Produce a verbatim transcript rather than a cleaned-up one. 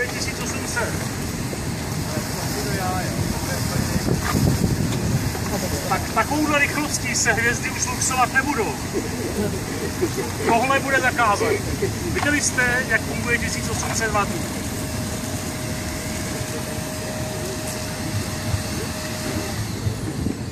funguje tisíc osm set. Tak takovouhle rychlostí se hvězdy už luxovat nebudou. Tohle bude zakázat. Viděli jste, jak funguje tisíc osm set wattů?